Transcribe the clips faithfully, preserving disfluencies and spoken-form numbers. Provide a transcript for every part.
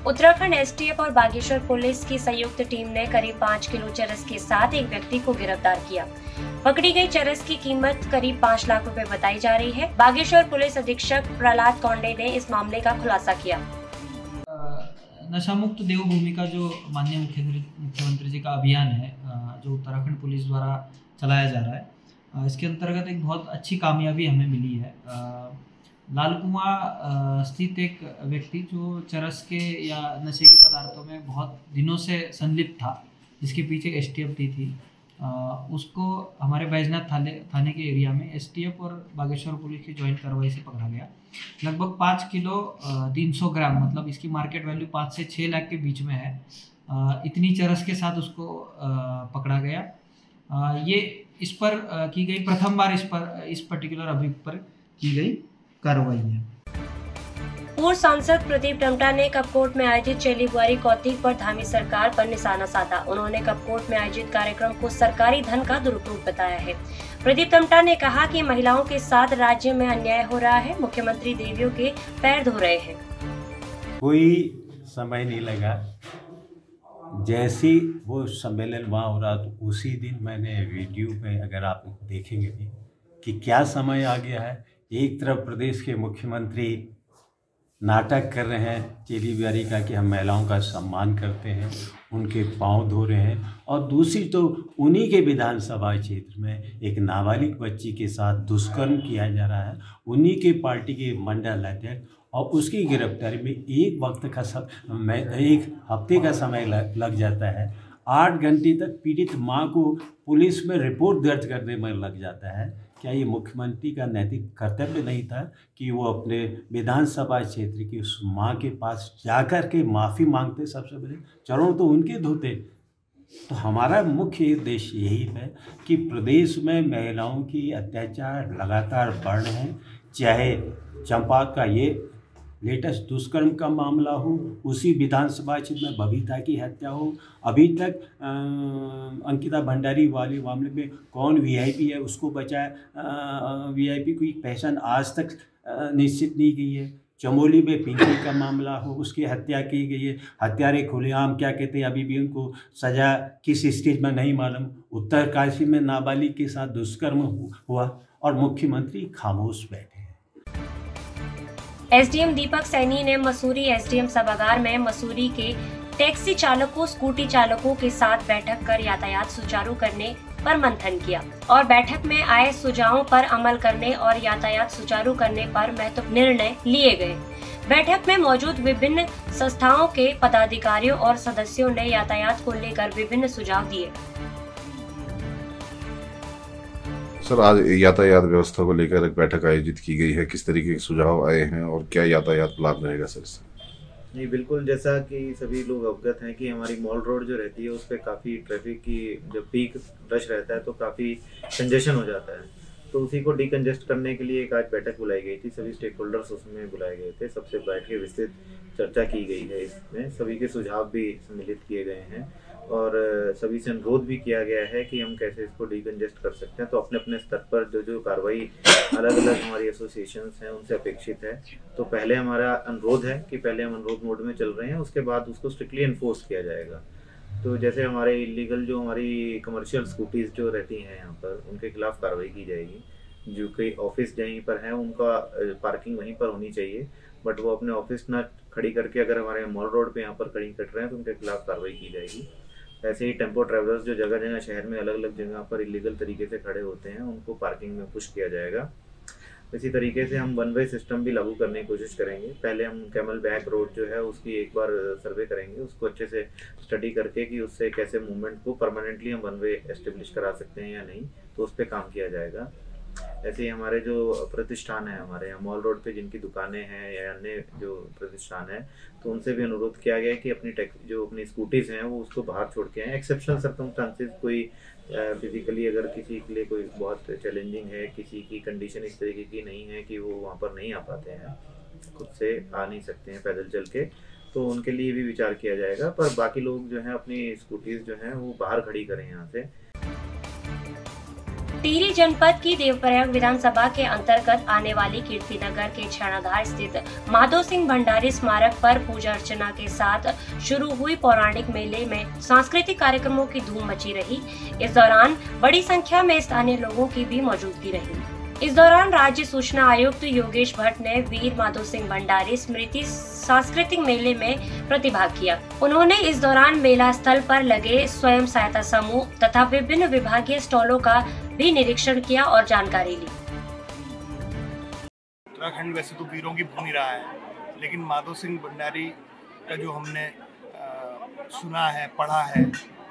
Uttarakhand STF और Bageshwar police की संयुक्त टीम ने करीब पाँच किलो चरस के साथ एक व्यक्ति को गिरफ्तार किया। पकड़ी गई चरस की कीमत करीब पाँच लाख रुपए बताई जा रही है। बागेश्वर पुलिस अधीक्षक प्रहलाद कौंडे ने इस मामले का खुलासा किया। नशा मुक्त देवभूमि का जो माननीय मुख्यमंत्री जी का अभियान है, जो उत्तराखंड पुलिस द्वारा चलाया जा रहा है, इसके अंतर्गत एक बहुत अच्छी कामयाबी हमें मिली है। लाल कुआं स्थित एक व्यक्ति जो चरस के या नशे के पदार्थों में बहुत दिनों से संलिप्त था, जिसके पीछे एसटीएफ दी थी, उसको हमारे बैजनाथ थाने थाने के एरिया में एसटीएफ और बागेश्वर पुलिस की ज्वाइंट कार्रवाई से पकड़ा गया। लगभग पाँच किलो तीन सौ ग्राम, मतलब इसकी मार्केट वैल्यू पाँच से छः लाख के बीच में है, इतनी चरस के साथ उसको पकड़ा गया। ये इस पर की गई प्रथम बार इस पर इस पर्टिकुलर अभियुक्त पर की गई कार्रवाई है। पूर्व सांसद प्रदीप टमटा ने कपकोट में आयोजित चेली बुआरी कौतिक पर धामी सरकार पर निशाना साधा। उन्होंने कपकोट में आयोजित कार्यक्रम को सरकारी धन का दुरुपयोग बताया है। प्रदीप टमटा ने कहा कि महिलाओं के साथ राज्य में अन्याय हो रहा है, मुख्यमंत्री देवियों के पैर धो रहे हैं। कोई समय नहीं लगा, जैसी वो सम्मेलन वहाँ हो रहा तो उसी दिन मैंने वीडियो में, अगर आप देखेंगे भी कि क्या समय आ गया है। एक तरफ प्रदेश के मुख्यमंत्री नाटक कर रहे हैं चेली बुआरी का कि हम महिलाओं का सम्मान करते हैं, उनके पांव धो रहे हैं, और दूसरी तो उन्हीं के विधानसभा क्षेत्र में एक नाबालिग बच्ची के साथ दुष्कर्म किया जा रहा है, उन्हीं के पार्टी के मंडल अध्यक्ष, और उसकी गिरफ्तारी में एक वक्त का सब मैं एक हफ्ते का समय लग जाता है। आठ घंटे तक पीड़ित माँ को पुलिस में रिपोर्ट दर्ज करने में लग जाता है। क्या ये मुख्यमंत्री का नैतिक कर्तव्य नहीं था कि वो अपने विधानसभा क्षेत्र की उस माँ के पास जाकर के माफ़ी मांगते, सबसे पहले चरण तो उनके धोते। तो हमारा मुख्य उद्देश्य यही है कि प्रदेश में महिलाओं की अत्याचार लगातार बढ़ रहे हैं, चाहे चंपा का ये लेटेस्ट दुष्कर्म का मामला हो, उसी विधानसभा क्षेत्र में बबीता की हत्या हो, अभी तक आ, अंकिता भंडारी वाले मामले में कौन वीआईपी है उसको बचाया, वीआईपी की पहचान आज तक आ, निश्चित नहीं की है। चमोली में पिंकी का मामला हो, उसकी हत्या की गई है, हत्यारे खुलेआम क्या कहते हैं, अभी भी उनको सज़ा किस स्टेज में नहीं मालूम। उत्तरकाशी में नाबालिग के साथ दुष्कर्म हुआ और मुख्यमंत्री खामोश बैठे। एसडीएम दीपक सैनी ने मसूरी एसडीएम सभागार में मसूरी के टैक्सी चालकों, स्कूटी चालकों के साथ बैठक कर यातायात सुचारू करने पर मंथन किया और बैठक में आए सुझावों पर अमल करने और यातायात सुचारू करने पर महत्वपूर्ण निर्णय लिए गए। बैठक में मौजूद विभिन्न संस्थाओं के पदाधिकारियों और सदस्यों ने यातायात को लेकर विभिन्न सुझाव दिए। सर, आज यातायात व्यवस्था को लेकर एक बैठक आयोजित की गई है, किस तरीके के सुझाव आए हैं और क्या यातायात प्लान रहेगा सर इससे? जी बिल्कुल, जैसा कि सभी लोग अवगत हैं कि हमारी मॉल रोड जो रहती है उस पर काफ़ी ट्रैफिक की जब पीक रश रहता है तो काफ़ी कंजेशन हो जाता है। तो उसी को डिकंजेस्ट करने के लिए एक आज बैठक बुलाई गई थी, सभी स्टेक होल्डर्स उसमें बुलाए गए थे, सबसे बैठ के विस्तृत चर्चा की गई है। इसमें सभी के सुझाव भी सम्मिलित किए गए हैं और सभी से अनुरोध भी किया गया है कि हम कैसे इसको डिकंजेस्ट कर सकते हैं। तो अपने अपने स्तर पर जो जो कार्रवाई अलग अलग हमारी एसोसिएशंस हैं उनसे अपेक्षित है। तो पहले हमारा अनुरोध है कि पहले हम अनुरोध मोड में चल रहे हैं, उसके बाद उसको स्ट्रिक्टली इन्फोर्स किया जाएगा। तो जैसे हमारे इलीगल जो हमारी कमर्शियल स्कूटीज़ जो रहती हैं यहाँ पर, उनके खिलाफ कार्रवाई की जाएगी। जो कि ऑफिस जहीं पर है उनका पार्किंग वहीं पर होनी चाहिए, बट वो अपने ऑफिस ना खड़ी करके अगर हमारे मॉल रोड पे यहाँ पर खड़ी कर रहे हैं तो उनके खिलाफ कार्रवाई की जाएगी। ऐसे ही टेम्पो ट्रैवलर्स जो जगह जगह शहर में अलग अलग जगह पर इलीगल तरीके से खड़े होते हैं उनको पार्किंग में पुश किया जाएगा। इसी तरीके से हम वन वे सिस्टम भी लागू करने की कोशिश करेंगे। पहले हम कैमल बैक रोड जो है उसकी एक बार सर्वे करेंगे, उसको अच्छे से स्टडी करके कि उससे कैसे मूवमेंट को परमानेंटली हम वन वे एस्टेब्लिश करा सकते हैं या नहीं, तो उस पर काम किया जाएगा। ऐसे ही हमारे जो प्रतिष्ठान है हमारे यहाँ मॉल रोड पे जिनकी दुकानें हैं या अन्य जो प्रतिष्ठान है, तो उनसे भी अनुरोध किया गया है कि अपनी टैक्सी जो अपनी स्कूटीज़ हैं वो उसको बाहर छोड़ के आएँ। एक्सेप्शनल सर्कमस्टांसेस कोई फिजिकली अगर किसी के लिए कोई बहुत चैलेंजिंग है, किसी की कंडीशन इस तरीके की नहीं है कि वो वहाँ पर नहीं आ पाते हैं, खुद से आ नहीं सकते हैं पैदल चल के, तो उनके लिए भी विचार किया जाएगा। पर बाकी लोग जो हैं अपनी स्कूटीज़ जो हैं वो बाहर खड़ी करें यहाँ से। टिहरी जनपद की देवप्रयाग विधानसभा के अंतर्गत आने वाली कीर्तिनगर के क्षणाधार स्थित माधो सिंह भंडारी स्मारक पर पूजा अर्चना के साथ शुरू हुई पौराणिक मेले में सांस्कृतिक कार्यक्रमों की धूम मची रही। इस दौरान बड़ी संख्या में स्थानीय लोगों की भी मौजूदगी रही। इस दौरान राज्य सूचना आयुक्त योगेश भट्ट ने वीर माधो सिंह भंडारी स्मृति सांस्कृतिक मेले में प्रतिभाग किया। उन्होंने इस दौरान मेला स्थल पर लगे स्वयं सहायता समूह तथा विभिन्न विभागीय स्टॉलों का भी निरीक्षण किया और जानकारी ली। उत्तराखंड वैसे तो वीरों की भूमि रहा है, लेकिन माधो सिंह भंडारी का जो हमने आ, सुना है, पढ़ा है,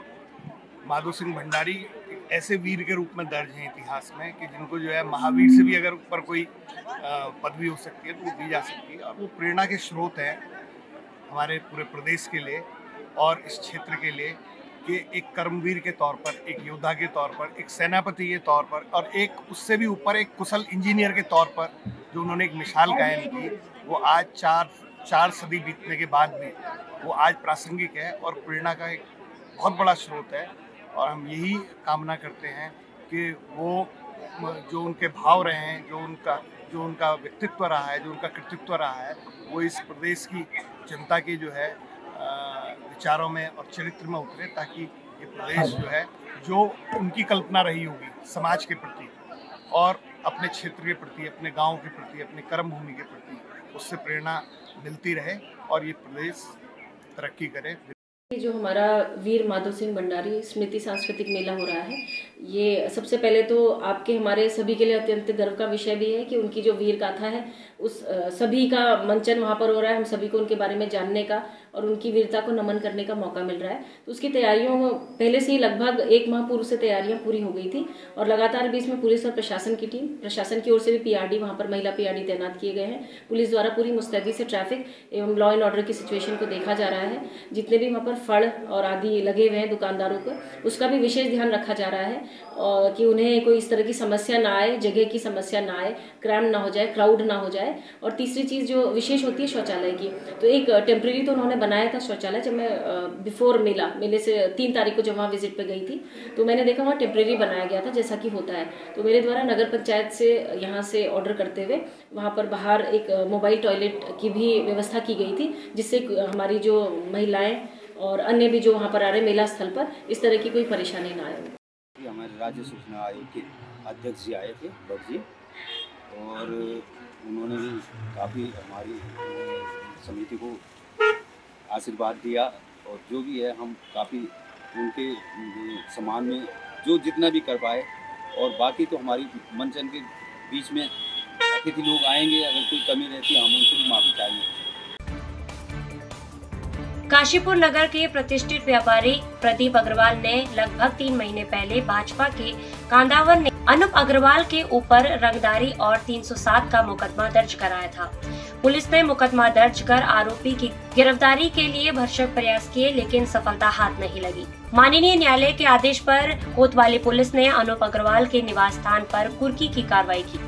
माधो सिंह भंडारी ऐसे वीर के रूप में दर्ज हैं इतिहास में कि जिनको जो है महावीर से भी अगर ऊपर कोई पदवी हो सकती है तो वो दी जा सकती है। और वो प्रेरणा के स्रोत हैं हमारे पूरे प्रदेश के लिए और इस क्षेत्र के लिए कि एक कर्मवीर के तौर पर, एक योद्धा के तौर पर, एक सेनापति के तौर पर और एक उससे भी ऊपर एक कुशल इंजीनियर के तौर पर जो उन्होंने एक मिसाल कायम की, वो आज चार चार सदी बीतने के बाद भी वो आज प्रासंगिक है और प्रेरणा का एक बहुत बड़ा स्रोत है। और हम यही कामना करते हैं कि वो जो उनके भाव रहे हैं, जो उनका जो उनका व्यक्तित्व रहा है, जो उनका कृतित्व रहा है, वो इस प्रदेश की जनता के जो है विचारों में और चरित्र में उतरे, ताकि ये प्रदेश जो है जो उनकी कल्पना रही होगी समाज के प्रति और अपने क्षेत्र के प्रति, अपने गांव के प्रति, अपने कर्म भूमि के प्रति, उससे प्रेरणा मिलती रहे और ये प्रदेश तरक्की करे। जो हमारा वीर माधो सिंह भंडारी स्मृति सांस्कृतिक मेला हो रहा है, ये सबसे पहले तो आपके हमारे सभी के लिए अत्यंत गर्व का विषय भी है कि उनकी जो वीर गाथा है उस सभी का मंचन वहाँ पर हो रहा है। हम सभी को उनके बारे में जानने का और उनकी वीरता को नमन करने का मौका मिल रहा है। तो उसकी तैयारियों पहले से ही लगभग एक माह पूर्व से तैयारियां पूरी हो गई थी और लगातार भी इसमें पुलिस और प्रशासन की टीम, प्रशासन की ओर से भी पीआरडी, वहाँ पर महिला पीआरडी तैनात किए गए हैं। पुलिस द्वारा पूरी मुस्तैदी से ट्रैफिक एवं लॉ एंड ऑर्डर की सिचुएशन को देखा जा रहा है। जितने भी वहाँ पर फड़ और आदि लगे हुए हैं दुकानदारों पर, उसका भी विशेष ध्यान रखा जा रहा है और कि उन्हें कोई इस तरह की समस्या ना आए, जगह की समस्या ना आए, क्राइम ना हो जाए, क्राउड ना हो जाए। और तीसरी चीज़ जो विशेष होती है शौचालय की, तो एक टेम्प्रेरी तो उन्होंने बनाया था शौचालय। जब मैं बिफोर मेला मेले से तीन तारीख को जब वहाँ विजिट पे गई थी तो मैंने देखा वहाँ टेम्प्रेरी बनाया गया था जैसा कि होता है। तो मेरे द्वारा नगर पंचायत से यहाँ से ऑर्डर करते हुए वहाँ पर बाहर एक मोबाइल टॉयलेट की भी व्यवस्था की गई थी, जिससे हमारी जो महिलाएं और अन्य भी जो वहाँ पर आ रहे मेला स्थल पर इस तरह की कोई परेशानी ना आए। हमारे राज्य सूचना आयोग के अध्यक्ष जी आए थे, भट्ट जी, और उन्होंने भी काफ़ी हमारी समिति को आशीर्वाद दिया और जो भी है हम काफ़ी उनके सम्मान में जो जितना भी कर पाए। और बाकी तो हमारी मंचन के बीच में अतिथि लोग आएंगे, अगर कोई कमी रहती है हम उनसे भी माफ़ी चाहेंगे। काशीपुर नगर के प्रतिष्ठित व्यापारी प्रदीप अग्रवाल ने लगभग तीन महीने पहले भाजपा के कांदावर ने अनूप अग्रवाल के ऊपर रंगदारी और तीन सौ सात का मुकदमा दर्ज कराया था। पुलिस ने मुकदमा दर्ज कर आरोपी की गिरफ्तारी के लिए भरसक प्रयास किए, लेकिन सफलता हाथ नहीं लगी। माननीय न्यायालय के आदेश पर कोतवाली पुलिस ने अनूप अग्रवाल के निवास स्थान पर कुर्की की कार्रवाई की।